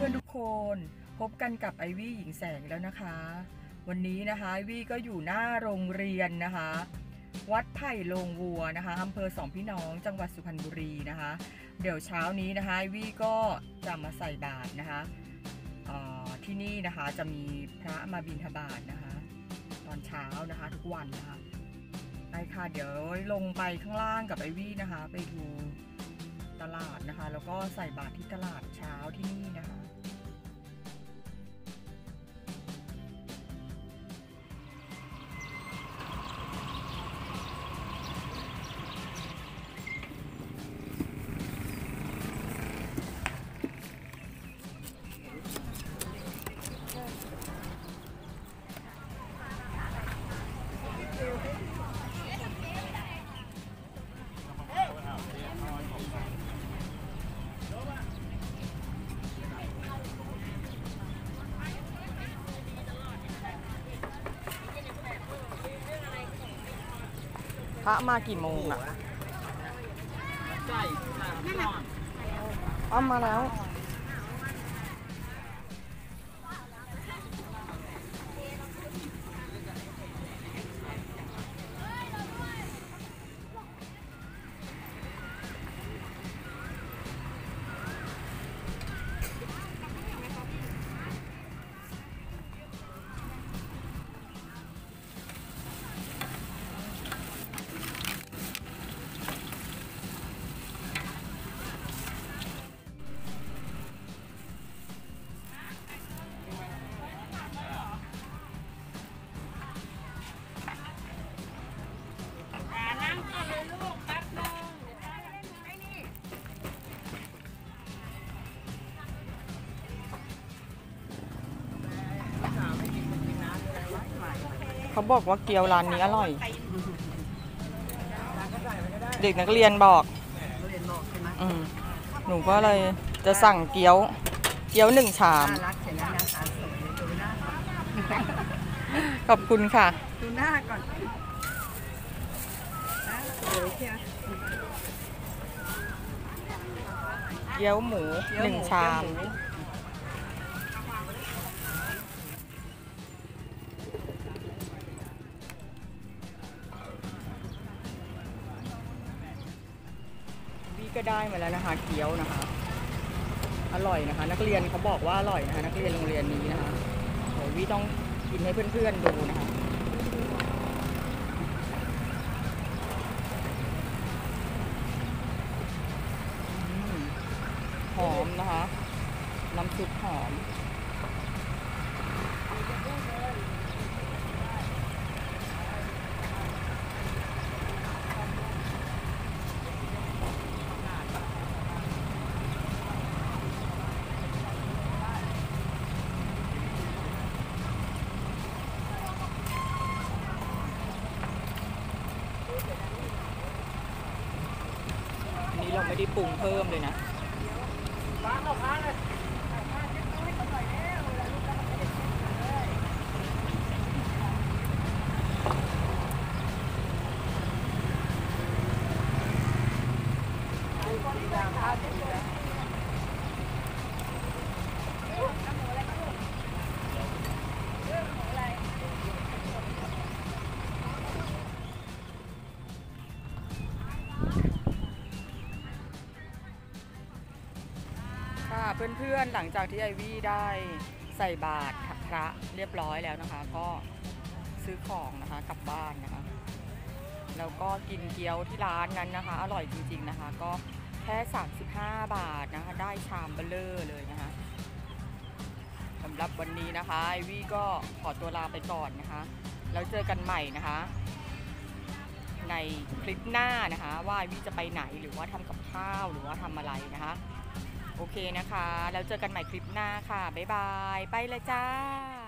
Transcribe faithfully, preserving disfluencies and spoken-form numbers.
พื่อนๆทุกคนพบกันกับไอวี่หญิงแสงแล้วนะคะวันนี้นะคะไอวี่ก็อยู่หน้าโรงเรียนนะคะวัดไผ่โรงวัวนะคะอำเภอสองพี่น้องจังหวัดสุพรรณบุรีนะคะเดี๋ยวเช้านี้นะคะไอวี่ก็จะมาใส่บาตรนะคะที่นี่นะคะจะมีพระมาบิณฑบาตนะคะตอนเช้านะคะทุกวันนะคะไปค่ะเดี๋ยวลงไปข้างล่างกับไอวี่นะคะไปดูตลาดนะคะแล้วก็ใส่บาตรที่ตลาดเช้าที่นี่นะคะพระมากี่โมงอ่ะอ้อมมาแล้วเขาบอกว่าเกี๊ยวร้านนี้อร่อยเด็กนักเรียนบอกอืมหนูก็เลยจะสั่งเกี๊ยวเกี๊ยวหนึ่งชามขอบคุณค่ะดูหน้าก่อนเกี๊ยวหมูหนึ่งชามก็ได้มาแล้วนะคะเกี๊ยวนะคะอร่อยนะคะนักเรียนเขาบอกว่าอร่อยนะคะนักเรียนโรงเรียนนี้นะคะเดี๋ยววิต้องกินให้เพื่อนๆดูนะคะหอมนะคะน้ำซุปหอมนี่เราไม่ได้ปรุงเพิ่มเลยนะเพื่อนๆหลังจากที่ไอวี่ได้ใส่บาตรพระเรียบร้อยแล้วนะคะก็ซื้อของนะคะกลับบ้านนะคะแล้วก็กินเกี๊ยวที่ร้านนั้นนะคะอร่อยจริงๆนะคะก็แค่สามสิบห้าบาทนะคะได้ชามเบลเลอร์เลยนะคะสำหรับวันนี้นะคะไอวี่ก็ขอตัวลาไปก่อนนะคะแล้วเจอกันใหม่นะคะในคลิปหน้านะคะว่าไอวี่จะไปไหนหรือว่าทำกับข้าวหรือว่าทำอะไรนะคะโอเคนะคะแล้วเจอกันใหม่คลิปหน้าค่ะบ๊ายบายไปเลยจ้า